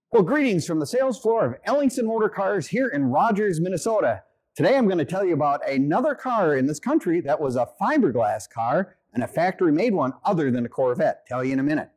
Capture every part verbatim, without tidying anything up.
Well, greetings from the sales floor of Ellingson Motor Cars here in Rogers, Minnesota. Today I'm going to tell you about another car in this country that was a fiberglass car and a factory-made one other than a Corvette. Tell you in a minute.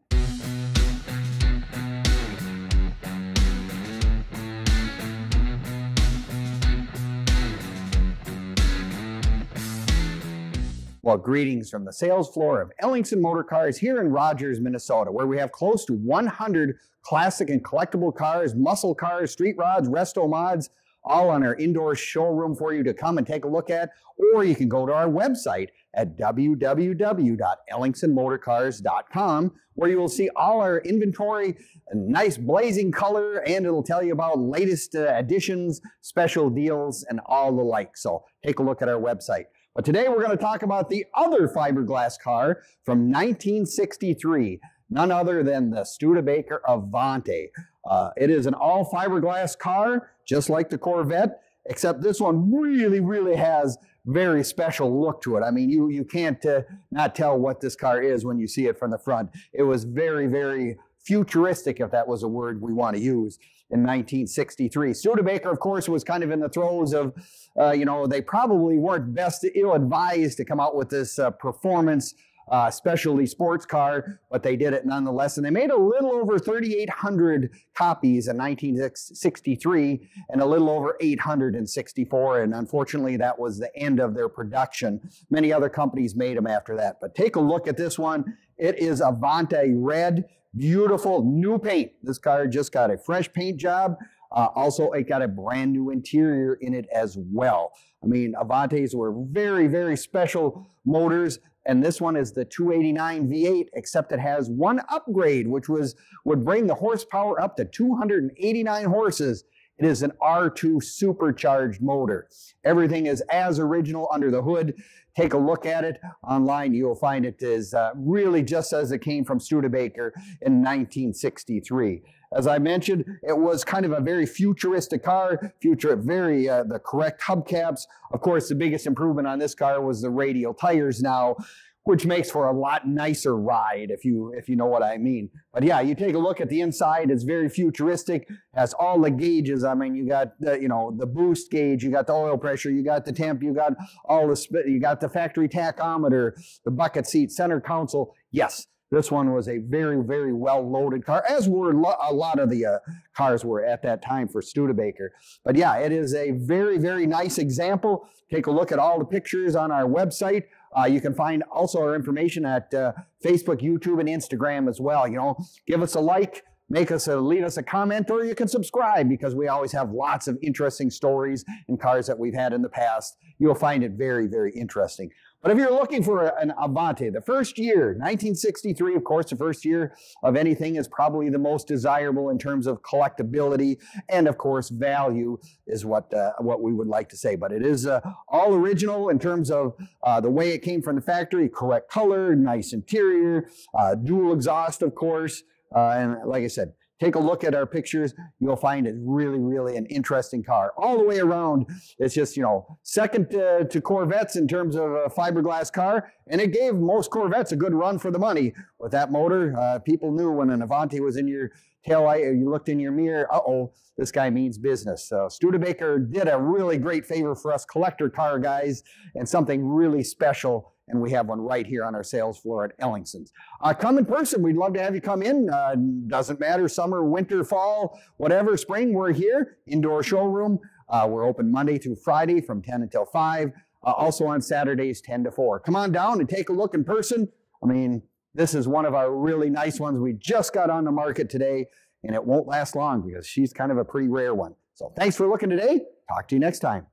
Well, greetings from the sales floor of Ellingson Motor Cars here in Rogers, Minnesota, where we have close to one hundred classic and collectible cars, muscle cars, street rods, resto mods, all on our indoor showroom for you to come and take a look at. Or you can go to our website at w w w dot ellingson motor cars dot com, where you will see all our inventory, a nice blazing color, and it'll tell you about latest uh, additions, special deals, and all the like. So take a look at our website. But today we're going to talk about the other fiberglass car from nineteen sixty-three, none other than the Studebaker Avante. Uh, it is an all fiberglass car, just like the Corvette, except this one really, really has very special look to it. I mean, you, you can't uh, not tell what this car is when you see it from the front. It was very, very futuristic, if that was a word we want to use, in nineteen sixty-three. Studebaker, of course, was kind of in the throes of, uh, you know, they probably weren't best ill-advised to come out with this uh, performance uh, specialty sports car, but they did it nonetheless. And they made a little over thirty-eight hundred copies in nineteen sixty-three and a little over eight hundred in sixty-four. And unfortunately, that was the end of their production. Many other companies made them after that. But take a look at this one. It is Avante Red. Beautiful new paint. This car just got a fresh paint job. Uh, also, it got a brand new interior in it as well. I mean, Avantes were very, very special motors, and this one is the two eighty-nine V eight, except it has one upgrade, which was would bring the horsepower up to two hundred eighty-nine horses. It is an R two supercharged motor. Everything is as original under the hood. Take a look at it online. You'll find it is uh, really just as it came from Studebaker in nineteen sixty-three. As I mentioned, it was kind of a very futuristic car, future, very uh, the correct hubcaps. Of course, the biggest improvement on this car was the radial tires now, which makes for a lot nicer ride, if you if you know what I mean. But yeah, you take a look at the inside, it's very futuristic, has all the gauges. I mean, you got the, you know, the boost gauge, you got the oil pressure, you got the temp, you got all the, you got the factory tachometer, the bucket seat, center console. Yes, this one was a very, very well-loaded car, as were lo a lot of the uh, cars were at that time for Studebaker. But yeah, it is a very, very nice example. Take a look at all the pictures on our website. Uh, you can find also our information at uh, Facebook, YouTube, and Instagram as well. You know, give us a like, make us a, leave us a comment, or you can subscribe, because we always have lots of interesting stories and cars that we've had in the past. You'll find it very, very interesting. But if you're looking for an Avante, the first year, nineteen sixty-three, of course, the first year of anything is probably the most desirable in terms of collectability, and of course, value is what uh, what we would like to say. But it is uh, all original in terms of uh, the way it came from the factory, correct color, nice interior, uh, dual exhaust, of course, uh, and like I said, take a look at our pictures. You'll find it really, really an interesting car. All the way around, it's just, you know, second uh, to Corvettes in terms of a fiberglass car, and it gave most Corvettes a good run for the money. With that motor, uh, people knew when an Avante was in your taillight, or you looked in your mirror, uh-oh, this guy means business. So Studebaker did a really great favor for us collector car guys, and something really special. And we have one right here on our sales floor at Ellingson's. Uh, come in person. We'd love to have you come in. Uh, doesn't matter, summer, winter, fall, whatever, spring, we're here. Indoor showroom. Uh, we're open Monday through Friday from ten until five. Uh, also on Saturdays, ten to four. Come on down and take a look in person. I mean, this is one of our really nice ones. We just got on the market today, and it won't last long because she's kind of a pretty rare one. So thanks for looking today. Talk to you next time.